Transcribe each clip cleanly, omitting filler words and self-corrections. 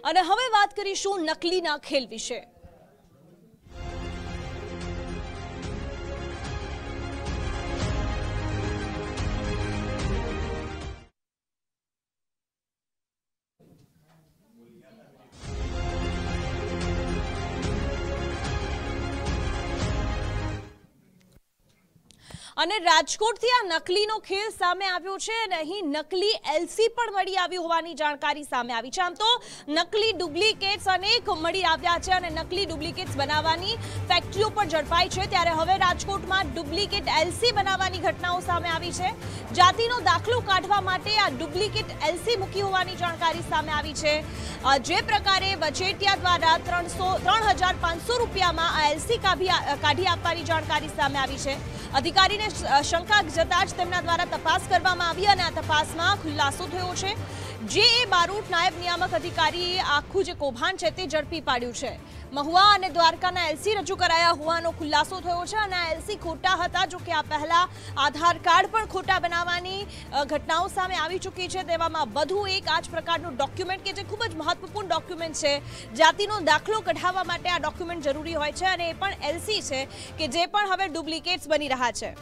અને હવે વાત કરીશું નકલીના ખેલ વિશે। અને રાજકોટથી આ નકલીનો ખેલ સામે આવ્યો છે અને અહીં નકલી એલસી પણ મળી આવી હોવાની જાણકારી સામે આવી છે। આમ તો નકલી ડુપ્લિકેટ્સ અનેક મળી આવ્યા છે અને નકલી ડુપ્લિકેટ્સ બનાવવાની ફેક્ટરીઓ પણ ઝડપાઈ છે, ત્યારે હવે રાજકોટમાં ડુપ્લિકેટ એલસી બનાવવાની ઘટનાઓ સામે આવી છે। જાતિનો દાખલો કાઢવા માટે આ ડુપ્લિકેટ એલસી મૂકી હોવાની જાણકારી સામે આવી છે। જે પ્રકારે વચેટિયા દ્વારા 3,500 રૂપિયામાં આ એલસી કાઢી આપવાની જાણકારી સામે આવી છે। અધિકારીને શંકા જતા જ તેમના દ્વારા તપાસ કરવામાં આવી અને આ તપાસમાં ખુલાસો થયો છે। જે બારોટ નાયબ નિયામક અધિકારીએ આખું જે કૌભાંડ છે તે ઝડપી પાડ્યું છે। મહુવા અને દ્વારકાના એલસી રજૂ કરાયા હોવાનો ખુલાસો થયો છે અને આ એલસી ખોટા હતા। જો કે આ પહેલા આધાર કાર્ડ પણ ખોટા બનાવવાની ઘટનાઓ સામે આવી ચૂકી છે। તેવામાં વધુ એક આ જ પ્રકારનું ડોક્યુમેન્ટ કે જે ખૂબ જ મહત્વપૂર્ણ ડોક્યુમેન્ટ છે, જાતિનો દાખલો કઢાવવા માટે આ ડોક્યુમેન્ટ જરૂરી હોય છે અને એ પણ એલસી છે કે જે પણ હવે ડુપ્લિકેટ્સ બની રહ્યા છે।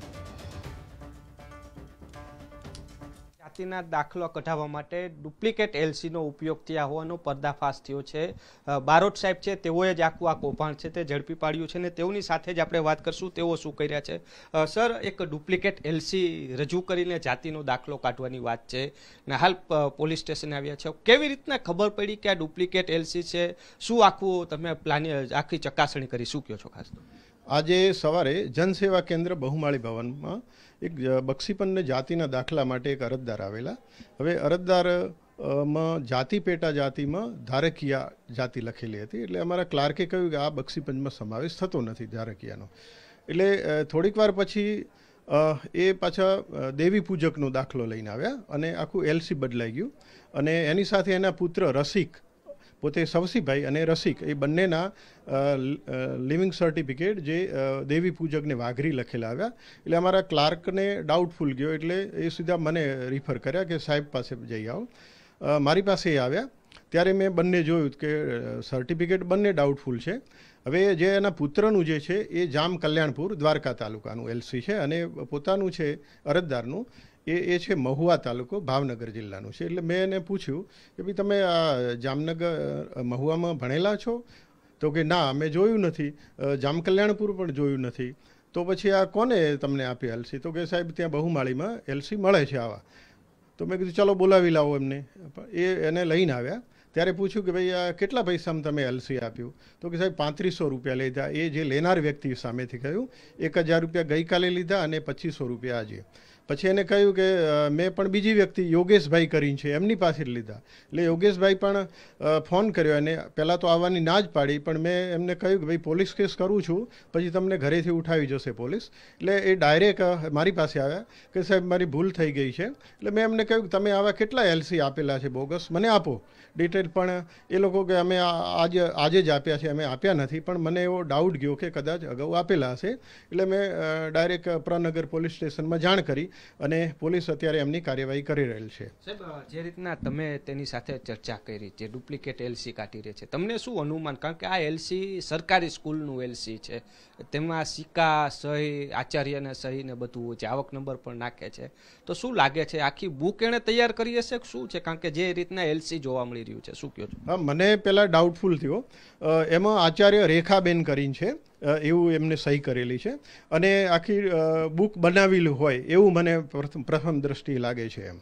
જાતિના દાખલો કઢાવવા માટે ડુપ્લિકેટ એલસીનો ઉપયોગ થયા હોવાનો પર્દાફાશ થયો છે। બારોટ સાહેબ છે તેઓએ જ આખું આ કૌભાંડ છે તે ઝડપી પાડ્યું છે અને તેઓની સાથે જ આપણે વાત કરશું તેઓ શું કરી રહ્યા છે। સર, એક ડુપ્લિકેટ એલસી રજૂ કરીને જાતિનો દાખલો કાઢવાની વાત છે ને હાલ પોલીસ સ્ટેશને આવ્યા છે, કેવી રીતના ખબર પડી કે આ ડુપ્લિકેટ એલસી છે? શું આખું તમે આખી ચકાસણી કરી, શું કહો છો? ખાસ આજે સવારે જનસેવા કેન્દ્ર બહુમાળી ભવનમાં એક બક્ષીપનને જાતિના દાખલા માટે એક અરજદાર આવેલા। હવે અરજદારમાં જાતિ પેટા જાતિમાં ધારકીયા જાતિ લખેલી હતી, એટલે અમારા ક્લાર્કે કહ્યું કે આ બક્ષીપંચમાં સમાવેશ થતો નથી ધારકીયાનો। એટલે થોડીક વાર પછી એ પાછા દેવી પૂજકનો દાખલો લઈને આવ્યા અને આખું એલસી બદલાઈ ગયું અને એની સાથે એના પુત્ર રસિક, પોતે સવસીભાઈ અને રસિક, એ બંનેના લિવિંગ સર્ટિફિકેટ જે દેવી પૂજકને વાઘરી લખેલા આવ્યા। એટલે અમારા ક્લાર્કને ડાઉટફુલ ગયો, એટલે એ સીધા મને રિફર કર્યા કે સાહેબ પાસે જઈ આવો। મારી પાસે એ આવ્યા ત્યારે મેં બંને જોયું કે સર્ટિફિકેટ બંને ડાઉટફુલ છે। હવે જે એના પુત્રનું જે છે એ જામ કલ્યાણપુર દ્વારકા તાલુકાનું એલસી છે અને પોતાનું છે અરજદારનું એ છે મહુવા તાલુકો ભાવનગર જિલ્લાનું છે। એટલે મેં એને પૂછ્યું કે ભાઈ તમે આ જામનગર મહુવામાં ભણેલા છો? તો કે ના, અમે જોયું નથી, જામ કલ્યાણપુર પણ જોયું નથી। તો પછી આ કોને તમને આપી એલસી? તો કે સાહેબ ત્યાં બહુમાળીમાં એલસી મળે છે આવા। તો મેં કીધું ચાલો બોલાવી લાવો એમને। એને લઈને આવ્યા ત્યારે પૂછ્યું કે ભાઈ આ કેટલા પૈસામાં તમે એલસી આપ્યું? તો કે સાહેબ 3500 રૂપિયા લીધા। એ જે લેનાર વ્યક્તિ સામેથી કહ્યું 1000 રૂપિયા ગઈકાલે લીધા અને 2500 રૂપિયા આજે। પછી એને કહ્યું કે મેં પણ બીજી વ્યક્તિ યોગેશભાઈ કરીને છે એમની પાસે જ લીધા। એટલે યોગેશભાઈ પણ ફોન કર્યો અને પહેલાં તો આવવાની ના જ પાડી, પણ મેં એમને કહ્યું કે ભાઈ પોલીસ કેસ કરું છું, પછી તમને ઘરેથી ઉઠાવી જશે પોલીસ। એટલે એ ડાયરેક્ટ મારી પાસે આવ્યા કે સાહેબ મારી ભૂલ થઈ ગઈ છે। એટલે મેં એમને કહ્યું કે તમે આવા કેટલા એલસી આપેલા છે બોગસ, મને આપો ડિટેલ। પણ એ લોકો કે અમે આજે જ આપ્યા છે, અમે આપ્યા નથી, પણ મને એવો ડાઉટ ગયો કે કદાચ અગાઉ આપેલા હશે। એટલે મેં ડાયરેક્ટ પ્રનગર પોલીસ સ્ટેશનમાં જાણ કરી અને પોલીસ અત્યારે એમની કાર્યવાહી કરી રહેલ છે। સાહેબ, જે રીતના તમે તેની સાથે ચર્ચા કરી, જે ડુપ્લિકેટ એલસી કાઢી રહી છે, તમને શું અનુમાન? કારણ કે આ એલસી સરકારી સ્કૂલનું એલસી છે, તેમાં સિક્કા, સહી, આચાર્યને સહી ને બધું હોય છે, આવક નંબર પણ નાખે છે, તો શું લાગે છે આખી બુક એણે તૈયાર કરી હશે શું છે? કારણ કે જે રીતના એલસી જોવા મળી રહ્યું છે, શું કહો છો? હા, મને પહેલાં ડાઉટફુલ થયો। એમાં આચાર્ય રેખાબેન કરીને છે એવું એમને સહી કરેલી છે અને આખી બુક બનાવેલી હોય એવું મને પ્રથમ દ્રષ્ટિએ લાગે છે। એમ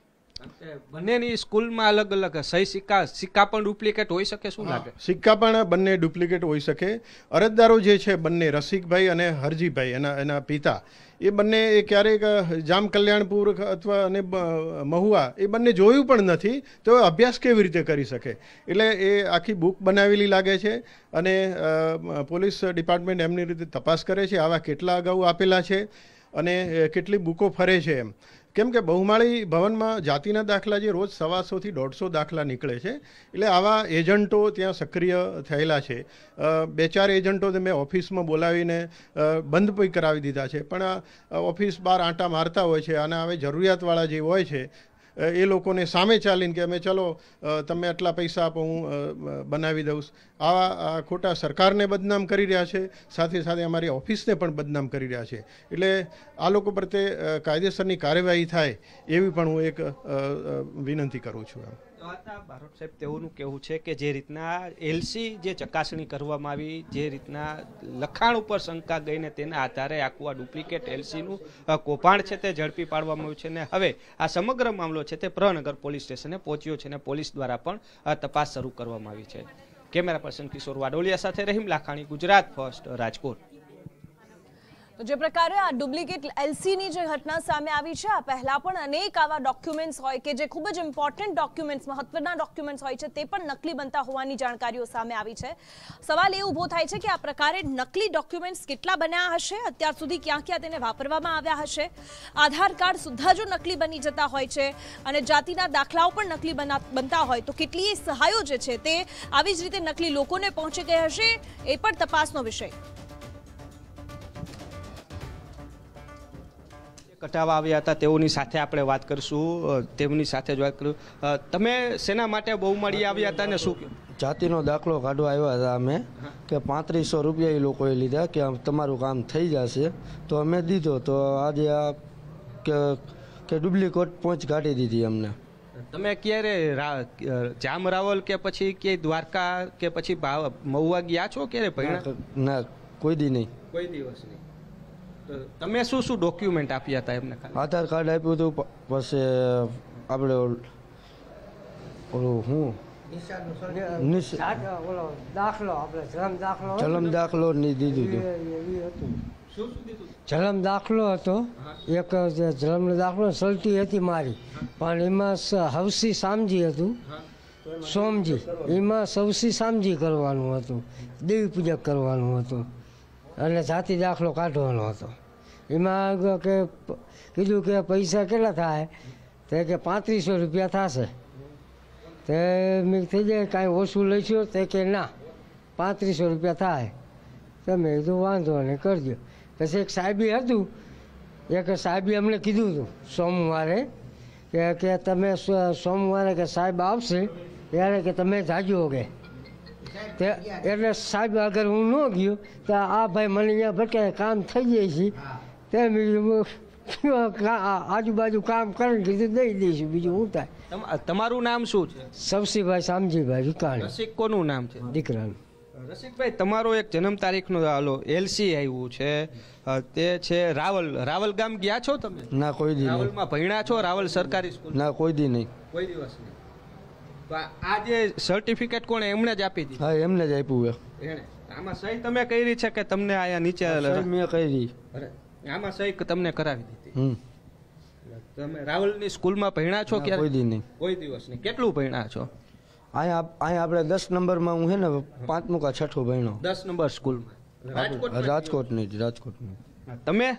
બંનેની સ્કૂલમાં અલગ અલગ સહી, સિક્કા પણ ડુપ્લિકેટ હોઈ શકે, શું લાગે? સિક્કા પણ બંને ડુપ્લિકેટ હોઈ શકે। અરજદારો જે છે બંને રસિકભાઈ અને હરજીભાઈ એના પિતા, એ બંને એ ક્યારેક જામ કલ્યાણપુર અથવા અને મહુવા એ બંને જોયું પણ નથી, તો અભ્યાસ કેવી રીતે કરી શકે? એટલે એ આખી બુક બનાવેલી લાગે છે અને પોલીસ ડિપાર્ટમેન્ટ એમની રીતે તપાસ કરે છે આવા કેટલા અગાઉ આપેલા છે અને કેટલી બુકો ફરે છે એમ। કેમ કે બહુમાળી ભવનમાં જાતિના દાખલા જે રોજ 125 થી 150 દાખલા નીકળે છે, એટલે આવા એજન્ટો ત્યાં સક્રિય થયેલા છે। 2-4 એજન્ટો મેં ઓફિસમાં બોલાવીને બંધ પણ કરાવી દીધા છે, પણ ઓફિસ બહાર આંટા મારતા હોય છે અને હવે જરૂરિયાતવાળા જે હોય છે એ લોકોને સામે ચાલીને કે અમે ચલો તમે આટલા પૈસા આપો હું બનાવી દઉં, આવા ખોટા સરકારને બદનામ કરી રહ્યા છે, સાથે સાથે અમારી ઓફિસને પણ બદનામ કરી રહ્યા છે. એટલે આ લોકો પ્રત્યે કાયદેસરની કાર્યવાહી થાય એવી પણ હું એક વિનંતી કરું છું. બારોટ સાહેબ, તેઓનું કહેવું છે કે જે રીતના એલસી જે ચકાસણી કરવામાં આવી, જે રીતના લખાણ ઉપર શંકા ગઈને તેના આધારે આખું આ ડુપ્લિકેટ એલસીનું કૌભાંડ છે તે ઝડપી પાડવામાં આવ્યું છે, ને હવે આ સમગ્ર મામલો છે તે પ્રનગર પોલીસ સ્ટેશને પહોંચ્યો છે, અને પોલીસ દ્વારા પણ તપાસ શરૂ કરવામાં આવી છે. કેમેરા પર્સન કિશોર વાડોલિયા સાથે રહીમ લાખાણી, ગુજરાત ફર્સ્ટ, રાજકોટ. તો જે પ્રકારે આ ડુપ્લિકેટ એલસીની જે ઘટના સામે આવી છે, આ પહેલા પણ અનેક આવા ડોક્યુમેન્ટ્સ હોય કે જે ખૂબ જ ઇમ્પોર્ટન્ટ ડોક્યુમેન્ટ્સ, મહત્વના ડોક્યુમેન્ટ્સ હોય છે, તે પણ નકલી બનતા હોવાની જાણકારીઓ સામે આવી છે. સવાલ એ ઊભો થાય છે કે આ પ્રકારે નકલી ડોક્યુમેન્ટ્સ કેટલા બન્યા હશે, અત્યાર સુધી ક્યાં ક્યાં તેને વાપરવામાં આવ્યા હશે. આધાર કાર્ડ સુદ્ધા જો નકલી બની જતા હોય છે અને જાતિના દાખલાઓ પણ નકલી બનતા હોય તો કેટલી સહાયો જે છે તે આવી જ રીતે નકલી લોકોને પહોંચી ગઈ હશે, એ પણ તપાસનો વિષય. કટાવા આવ્યા હતા તેઓની સાથે આપણે વાત કરીશું, તેમની સાથે જ વાત કરું. તમે શેના માટે બહુમાળી આવ્યા હતા ને શું કહ્યું? જાતિનો દાખલો કાઢવા આવ્યા હતા અમે, કે 3500 રૂપિયા એ લોકોએ લીધા કે તમારું કામ થઈ જશે, તો અમે દીધો. તો આજે આ કે ડુપ્લિકેટ પહોંચ કાઢી દીધી અમને. તમે ક્યારે જામ રાવલ કે પછી કે દ્વારકા કે પછી મહુવા ગયા છો ક્યારે ભણ્યા? ના, કોઈ દી નહીં. કોઈ દિવસ નહીં. તમે શું શું ડોક્યુમેન્ટ આપ્યા હતા એમને? આધાર કાર્ડ આપ્યું હતું, પછી આપણે ઓલું હું જન્મ દાખલો નહીં દીધું હતું. જન્મ દાખલો હતો, એક જન્મ દાખલો સલટી હતી મારી, પણ એમાં હવસી સામજી હતું, સોમજી, એમાં સવસી સામજી કરવાનું હતું, દેવી પૂજક કરવાનું હતું, અને જાતિ દાખલો કાઢવાનો હતો. એમાં કે કીધું કે પૈસા કેટલા થાય, તે કે 3500 રૂપિયા થશે. તે મેં થઈ જાય કાંઈ ઓછું લઈશું, તે કે ના 3500 રૂપિયા થાય. તો મેં કીધું વાંધો નહીં, કરજો. પછી એક સાહેબી હતું, એક સાહેબે અમને કીધું હતું સોમવારે કે તમે સોમવારે કે સાહેબ આવશે ત્યારે કે તમે જાજો કે. એટલે સાહેબ અગર હું ન ગયો તો આ ભાઈ મને અહીંયા ભટકે કામ થઈ જાય છે, તે આજુબાજુ કામ કરીને કીધું દઈ દઈશું, બીજું શું થાય. તમારું નામ શું છે? સવસીભાઈ શામજીભાઈ વિકાણી. રસિક કોનું નામ છે? દીકરાનું. રસિકભાઈ, તમારો એક જન્મ તારીખનો એલસી આવ્યું છે, તે છે રાવલ ગામ ગયા છો તમે? ના, કોઈ દી નહીં. રાવલમાં ભણ્યા છો? રાવલ સરકારી સ્કૂલ? ના, કોઈ દી નહીં. કોઈ દિવસ નહીં. તો આ જે સર્ટિફિકેટ કોણે એમને જ આપી દીધી? હા, એમને જ આપ્યું. એણે આમાં સહી તમે કરી છે કે તમને આયા નીચે? મેં કરી. આમાં સહી તમને કરાવી દીધી. તમે રાવલની સ્કૂલમાં ભણ્યા છો ક્યારે? કોઈ દી નહીં. કોઈ દિવસ નહીં. કેટલું ભણ્યા છો? અહીંયા આપણે 10 નંબરમાં હું હે ને 5મું કે 6ઠું ભણ્યો. 10 નંબર સ્કૂલમાં રાજકોટની. તમે?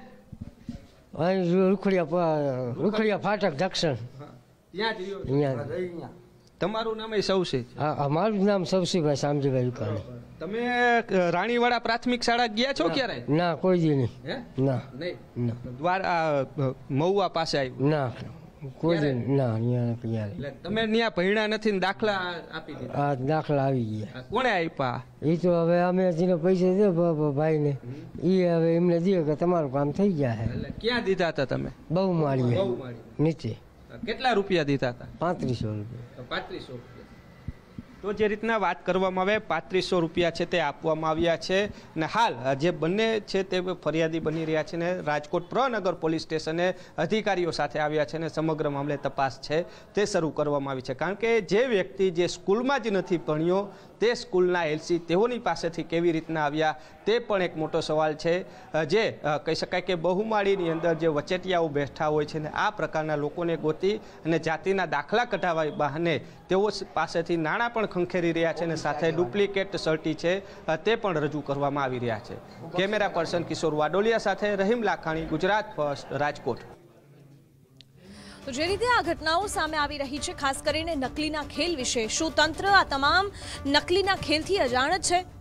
રૂખડિયા ફાટક દક્ષિણ. ત્યાં જ રહ્યો? તમારું નામ એ સવસી? હા, મારું નામ સવસીભાઈ શામજીભાઈ વિકાણી. તમે રાણીવાડા પ્રાથમિક શાળા ગયા છો ક્યારે? ના, કોઈ દી નહીં. ના, નહીં. દ્વારા મહુવા પાસે આવ્યું? ના, કોઈ દી ના. ક્યારે તમે ત્યાં ભણ્યા નથી ને દાખલા આપી દીધા? આ દાખલા આવી ગયા. કોણે આપ્યા? એ તો હવે અમે જેને પૈસા દે ભાઈને, એ હવે એમને દે કે તમારું કામ થઈ જાય. ક્યાં દીધા હતા તમે? બહુમાળી નીચે. કેટલા રૂપિયા દીધા હતા? 3500 રૂપિયા. 3500 રૂપિયા. તો જે રીતના વાત કરવામાં આવે 3500 રૂપિયા છે તે આપવામાં આવ્યા છે, અને હાલ જે બંને છે તે ફરિયાદી બની રહ્યા છે, ને રાજકોટ પ્રનગર પોલીસ સ્ટેશને અધિકારીઓ સાથે આવ્યા છે, અને સમગ્ર મામલે તપાસ છે તે શરૂ કરવામાં આવી છે. કારણ કે જે વ્યક્તિ જે સ્કૂલમાં જ નથી ભણ્યો તે સ્કૂલના એલસી તેઓની પાસેથી કેવી રીતના આવ્યા તે પણ એક મોટો સવાલ છે. જે કહી શકાય કે બહુમાળીની અંદર જે વચેટિયાઓ બેઠા હોય છે ને આ પ્રકારના લોકોને ગોતી અને જાતિના દાખલા કઢાવવા બહાને તેઓ પાસેથી નાણાં પણ ખંખેરી રહ્યા છે, અને સાથે ડુપ્લિકેટ સર્ટી છે તે પણ રજૂ કરવામાં આવી રહ્યા છે. કેમેરા પર્સન કિશોર વાડોલિયા સાથે રહીમ લાખાણી, ગુજરાત ફર્સ્ટ, રાજકોટ. તો જે રીતે આ ઘટનાઓ સામે આવી રહી છે, ખાસ કરીને નકલીના ખેલ વિશે, શું તંત્ર આ તમામ નકલીના ખેલથી અજાણ જ છે?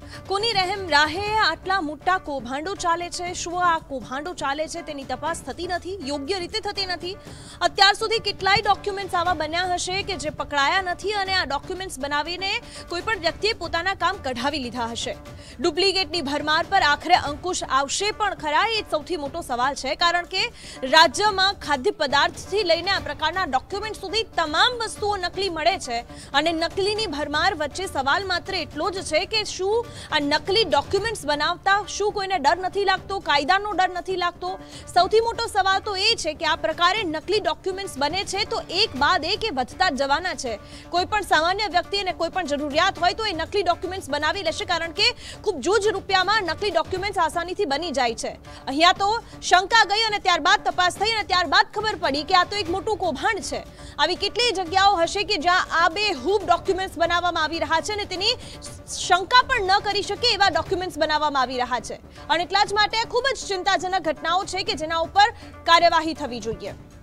કોની રહેમ રાહે આટલા મોટા કૌભાંડો ચાલે છે? શું આ કૌભાંડો ચાલે છે તેની તપાસ થતી નથી, યોગ્ય રીતે થતી નથી? અત્યાર સુધી કેટલાય ડોક્યુમેન્ટ્સ આવા બન્યા હશે કે જે પકડાયા નથી અને આ ડોક્યુમેન્ટ્સ બનાવીને કોઈ પણ વ્યક્તિએ પોતાના કામ કઢાવી લીધા હશે. ડુપ્લિકેટની ભરમાર પર આખરે અંકુશ આવશે પણ ખરા? એ સૌથી મોટો સવાલ છે, કારણ કે રાજ્યમાં ખાદ્ય પદાર્થથી લઈને આ પ્રકારના ડોક્યુમેન્ટ સુધી તમામ વસ્તુઓ નકલી મળે છે અને નકલીની ભરમાર વચ્ચે સવાલ માત્ર એટલો જ છે કે શું આ નકલી ડોક્યુમેન્ટ્સ બનાવતા શું કોઈને ડર નથી લાગતો, કાયદાનો ડર નથી લાગતો? સૌથી મોટો સવાલ તો એ છે કે આ પ્રકારે નકલી ડોક્યુમેન્ટ્સ બને છે તો એક બાદ એક એ વધતા જ જવાના છે. કોઈ પણ સામાન્ય વ્યક્તિને કોઈ પણ જરૂરિયાત હોય તો એ નકલી ડોક્યુમેન્ટ્સ બનાવી લેશે, કારણ કે ખૂબ જૂજ રૂપિયામાં નકલી ડોક્યુમેન્ટ્સ આસાનીથી બની જાય છે. અહીંયા તો શંકા ગઈ અને ત્યારબાદ તપાસ થઈ અને ત્યારબાદ ખબર પડી કે આ તો એક મોટું કૌભાંડ છે. આવી કેટલી જગ્યાઓ હશે કે જ્યાં આબેહૂબ ડોક્યુમેન્ટ્સ બનાવવામાં આવી રહ્યા છે અને તેની શંકા પણ ન કરી શકે એવા ડોક્યુમેન્ટ્સ બનાવવામાં આવી રહ્યા છે. અને એટલા જ માટે ખૂબ જ ચિંતાજનક ઘટનાઓ છે કે જેના ઉપર કાર્યવાહી થવી જોઈએ.